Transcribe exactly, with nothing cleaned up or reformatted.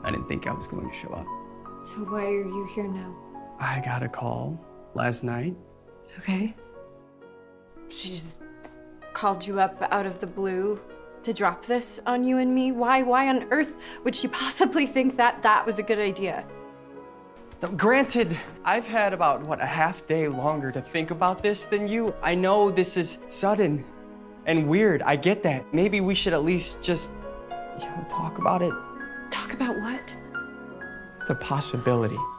I didn't think I was going to show up. So why are you here now? I got a call last night. Okay. She just called you up out of the blue to drop this on you and me? Why, why on earth would she possibly think that that was a good idea? Now, granted, I've had about, what, a half day longer to think about this than you. I know this is sudden and weird. I get that. Maybe we should at least just, you know, talk about it. Talk about what? The possibility